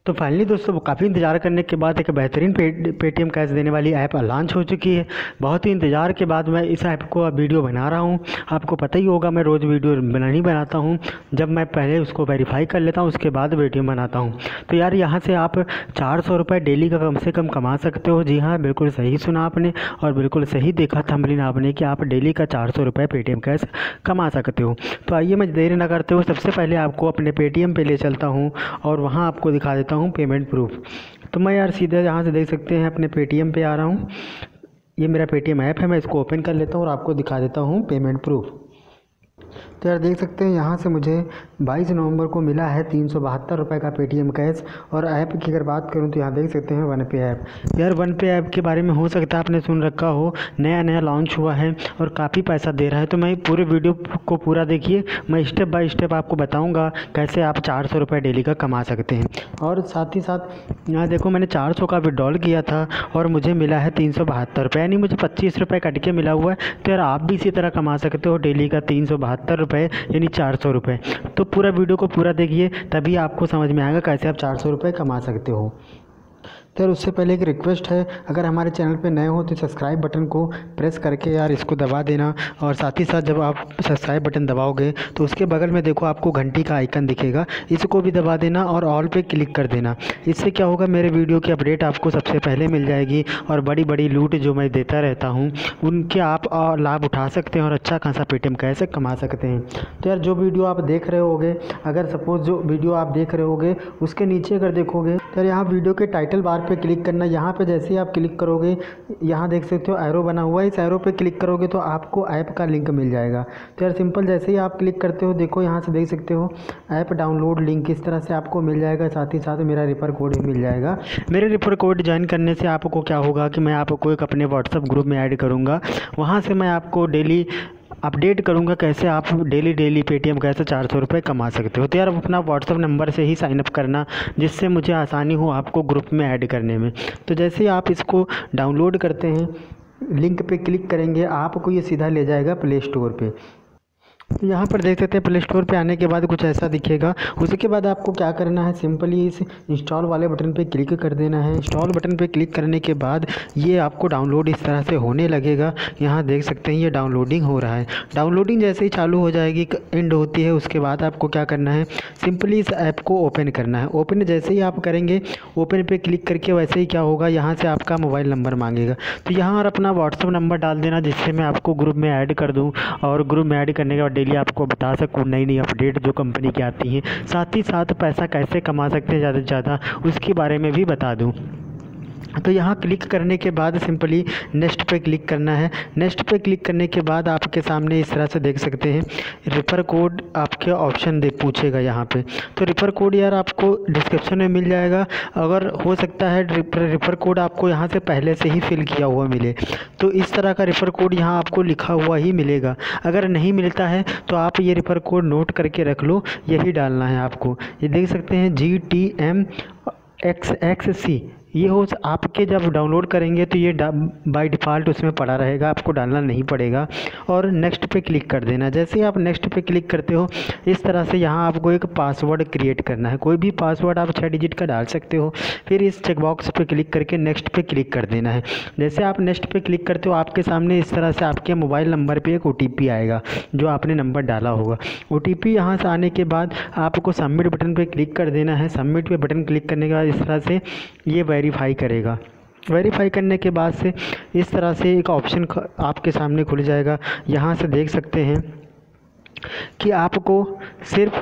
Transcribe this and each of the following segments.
तो फाइनली दोस्तों वो काफ़ी इंतज़ार करने के बाद एक बेहतरीन पेटीएम कैश देने वाली ऐप लॉन्च हो चुकी है। बहुत ही इंतज़ार के बाद मैं इस ऐप को अब वीडियो बना रहा हूँ। आपको पता ही होगा मैं रोज़ वीडियो नहीं बनाता हूँ, जब मैं पहले उसको वेरीफाई कर लेता हूँ उसके बाद वीडियो बनाता हूँ। तो यार यहाँ से आप 400 रुपये डेली का कम से कम कमा सकते हो। जी हाँ, बिल्कुल सही सुना आपने और बिल्कुल सही देखा थंबनेल आपने कि आप डेली का 400 रुपये पेटीएम कैश कमा सकते हो। तो आइए मैं देर न करते हुए सबसे पहले आपको अपने पेटीएम पे ले चलता हूँ और वहाँ आपको दिखा देता हूँ पेमेंट प्रूफ। तो मैं यार सीधे यहाँ से देख सकते हैं अपने पेटीएम पे आ रहा हूँ। ये मेरा पेटीएम ऐप है, मैं इसको ओपन कर लेता हूँ और आपको दिखा देता हूँ पेमेंट प्रूफ। तो यार देख सकते हैं यहाँ से मुझे 22 नवंबर को मिला है 372 रुपये का पेटीएम कैश। और ऐप की अगर बात करूँ तो यहाँ देख सकते हैं वन पे ऐप। यार वन पे ऐप के बारे में हो सकता है आपने सुन रखा हो, नया नया लॉन्च हुआ है और काफ़ी पैसा दे रहा है। तो मैं पूरे वीडियो को पूरा देखिए, मैं स्टेप बाय स्टेप आपको बताऊँगा कैसे आप 400 रुपये डेली का कमा सकते हैं। और साथ ही साथ यहाँ देखो मैंने 400 का विड्रॉल किया था और मुझे मिला है 372 रुपये, यानी मुझे 25 रुपये कट के मिला हुआ है। तो यार आप भी इसी तरह कमा सकते हो डेली का 372 रुपये यानी 400 रुपये। तो पूरा वीडियो को पूरा देखिए, तभी आपको समझ में आएगा कैसे आप 400 रुपये कमा सकते हो। तो यार उससे पहले एक रिक्वेस्ट है, अगर हमारे चैनल पे नए हो तो सब्सक्राइब बटन को प्रेस करके यार इसको दबा देना। और साथ ही साथ जब आप सब्सक्राइब बटन दबाओगे तो उसके बगल में देखो आपको घंटी का आइकन दिखेगा, इसको भी दबा देना और ऑल पे क्लिक कर देना। इससे क्या होगा, मेरे वीडियो की अपडेट आपको सबसे पहले मिल जाएगी और बड़ी बड़ी लूट जो मैं देता रहता हूँ उनके आप लाभ उठा सकते हैं और अच्छा खासा पेटीएम कैसे कमा सकते हैं। तो यार जो वीडियो आप देख रहे होगे, अगर सपोज़ जो वीडियो आप देख रहे होगे उसके नीचे अगर देखोगे तो यहाँ वीडियो के टाइटल बार पे क्लिक करना। यहाँ पे जैसे ही आप क्लिक करोगे, यहाँ देख सकते हो एरो बना हुआ है, इस एरो पे क्लिक करोगे तो आपको ऐप का लिंक मिल जाएगा। तो यार सिंपल जैसे ही आप क्लिक करते हो, देखो यहाँ से देख सकते हो ऐप डाउनलोड लिंक, इस तरह से आपको मिल जाएगा। साथ ही साथ मेरा रेफर कोड भी मिल जाएगा। मेरे रेफर कोड ज्वाइन करने से आपको क्या होगा कि मैं आपको एक अपने व्हाट्सअप ग्रुप में ऐड करूँगा, वहाँ से मैं आपको डेली अपडेट करूँगा कैसे आप डेली पेटीएम कैसे 400 रुपये कमा सकते हो। तो यार अपना व्हाट्सअप नंबर से ही साइनअप करना, जिससे मुझे आसानी हो आपको ग्रुप में ऐड करने में। तो जैसे ही आप इसको डाउनलोड करते हैं, लिंक पे क्लिक करेंगे, आपको ये सीधा ले जाएगा प्ले स्टोर पे। तो यहाँ पर देख सकते हैं प्ले स्टोर पे आने के बाद कुछ ऐसा दिखेगा। उसके बाद आपको क्या करना है, सिंपली इस इंस्टॉल वाले बटन पे क्लिक कर देना है। इंस्टॉल बटन पे क्लिक करने के बाद ये आपको डाउनलोड इस तरह से होने लगेगा। यहाँ देख सकते हैं ये डाउनलोडिंग हो रहा है। डाउनलोडिंग जैसे ही चालू हो जाएगी, एंड होती है, उसके बाद आपको क्या करना है, सिंपली इस ऐप को ओपन करना है। ओपन जैसे ही आप करेंगे, ओपन पे क्लिक करके वैसे ही क्या होगा, यहाँ से आपका मोबाइल नंबर मांगेगा। तो यहाँ और अपना व्हाट्सअप नंबर डाल देना, जिससे मैं आपको ग्रुप में ऐड कर दूँ और ग्रुप में ऐड करने के बाद डेली आपको बता सकूँ नई नई अपडेट जो कंपनी की आती हैं। साथ ही साथ पैसा कैसे कमा सकते हैं ज़्यादा से ज़्यादा, उसके बारे में भी बता दूँ। तो यहाँ क्लिक करने के बाद सिंपली नेक्स्ट पे क्लिक करना है। नेक्स्ट पे क्लिक करने के बाद आपके सामने इस तरह से देख सकते हैं रेफ़र कोड आपके ऑप्शन दे पूछेगा यहाँ पे। तो रेफ़र कोड यार आपको डिस्क्रिप्शन में मिल जाएगा। अगर हो सकता है रेफ़र कोड आपको यहाँ से पहले से ही फिल किया हुआ मिले, तो इस तरह का रेफ़र कोड यहाँ आपको लिखा हुआ ही मिलेगा। अगर नहीं मिलता है तो आप ये रेफ़र कोड नोट करके रख लो, यही डालना है आपको। ये देख सकते हैं GTMXXC, ये हो आपके जब डाउनलोड करेंगे तो ये बाय डिफ़ॉल्ट उसमें पड़ा रहेगा, आपको डालना नहीं पड़ेगा। और नेक्स्ट पे क्लिक कर देना। जैसे ही आप नेक्स्ट पे क्लिक करते हो, इस तरह से यहाँ आपको एक पासवर्ड क्रिएट करना है। कोई भी पासवर्ड आप 6 डिजिट का डाल सकते हो। फिर इस चेकबॉक्स पे क्लिक करके नेक्स्ट पे क्लिक कर देना है। जैसे आप नेक्स्ट पे क्लिक करते हो, आपके सामने इस तरह से आपके मोबाइल नंबर पर एक OTP आएगा जो आपने नंबर डाला होगा। OTP यहाँ से आने के बाद आपको सबमिट बटन पर क्लिक कर देना है। सबमिट पे बटन क्लिक करने के बाद इस तरह से ये वेरीफाई करेगा। वेरीफाई करने के बाद से इस तरह से एक ऑप्शन आपके सामने खुल जाएगा। यहाँ से देख सकते हैं कि आपको सिर्फ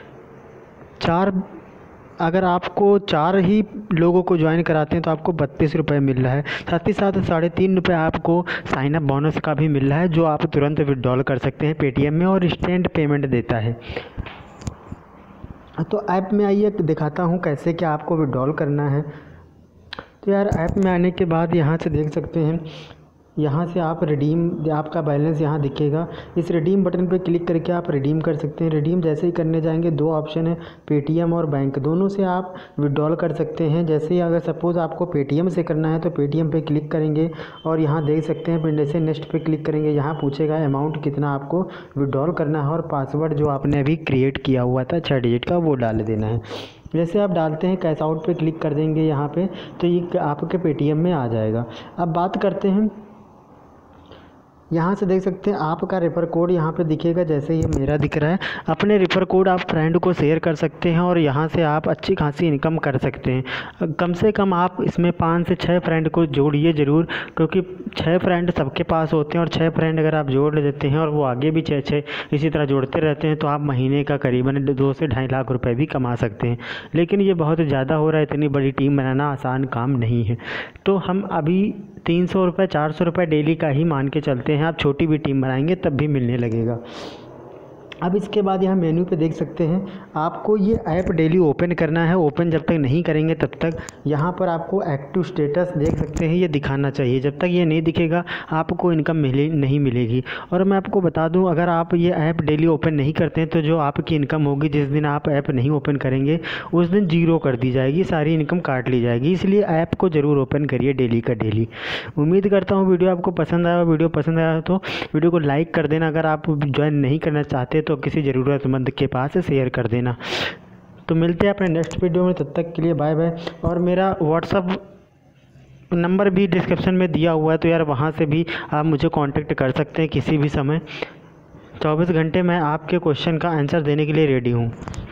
अगर आपको 4 ही लोगों को ज्वाइन कराते हैं तो आपको 32 रुपये मिल रहा है। साथ ही साथ 3.5 रुपये आपको साइनअप बोनस का भी मिल रहा है, जो आप तुरंत विड्रॉल कर सकते हैं पेटीएम में और इंस्टेंट पेमेंट देता है। तो ऐप में आइए दिखाता हूँ कैसे क्या आपको विड्रॉल करना है। तो यार ऐप में आने के बाद यहाँ से देख सकते हैं, यहाँ से आप आपका बैलेंस यहाँ दिखेगा। इस रिडीम बटन पे क्लिक करके आप रिडीम कर सकते हैं। रिडीम जैसे ही करने जाएंगे, 2 ऑप्शन है, पेटीएम और बैंक, दोनों से आप विड्रॉल कर सकते हैं। जैसे ही अगर सपोज़ आपको पेटीएम से करना है तो पेटीएम पे क्लिक करेंगे और यहाँ देख सकते हैं, फिर जैसे नेक्स्ट पे क्लिक करेंगे, यहाँ पूछेगा अमाउंट कितना आपको विड्रॉल करना है और पासवर्ड जो आपने अभी क्रिएट किया हुआ था 6 डिजिट का, वो डाल देना है। जैसे आप डालते हैं कैश आउट पे क्लिक कर देंगे यहाँ पे, तो ये आपके पेटीएम में आ जाएगा। अब बात करते हैं, यहाँ से देख सकते हैं आपका रेफ़र कोड यहाँ पे दिखेगा, जैसे ये मेरा दिख रहा है। अपने रेफ़र कोड आप फ्रेंड को शेयर कर सकते हैं और यहाँ से आप अच्छी खासी इनकम कर सकते हैं। कम से कम आप इसमें 5 से 6 फ्रेंड को जोड़िए ज़रूर, क्योंकि 6 फ्रेंड सबके पास होते हैं और 6 फ्रेंड अगर आप जोड़ देते हैं और वो आगे भी 6 इसी तरह जोड़ते रहते हैं तो आप महीने का करीबन 2 से 2.5 लाख रुपये भी कमा सकते हैं। लेकिन ये बहुत ज़्यादा हो रहा है, इतनी बड़ी टीम बनाना आसान काम नहीं है। तो हम अभी 300 रुपये 400 रुपये डेली का ही मान के चलते हैं। आप छोटी भी टीम बनाएंगे तब भी मिलने लगेगा। अब इसके बाद यहाँ मेन्यू पे देख सकते हैं, आपको ये ऐप डेली ओपन करना है। ओपन जब तक नहीं करेंगे तब तक यहाँ पर आपको एक्टिव स्टेटस देख सकते हैं, ये दिखाना चाहिए। जब तक ये नहीं दिखेगा आपको इनकम नहीं मिलेगी। और मैं आपको बता दूँ, अगर आप ये ऐप डेली ओपन नहीं करते हैं तो जो आपकी इनकम होगी जिस दिन आप ऐप नहीं ओपन करेंगे उस दिन 0 कर दी जाएगी, सारी इनकम काट ली जाएगी। इसलिए ऐप को ज़रूर ओपन करिए डेली का डेली। उम्मीद करता हूँ वीडियो आपको पसंद आया। वीडियो पसंद आया तो वीडियो को लाइक कर देना। अगर आप ज्वाइन नहीं करना चाहते तो किसी ज़रूरतमंद के पास शेयर कर देना। तो मिलते हैं अपने नेक्स्ट वीडियो में, तब तक के लिए बाय बाय। और मेरा व्हाट्सअप नंबर भी डिस्क्रिप्शन में दिया हुआ है, तो यार वहाँ से भी आप मुझे कांटेक्ट कर सकते हैं किसी भी समय। 24 घंटे मैं आपके क्वेश्चन का आंसर देने के लिए रेडी हूँ।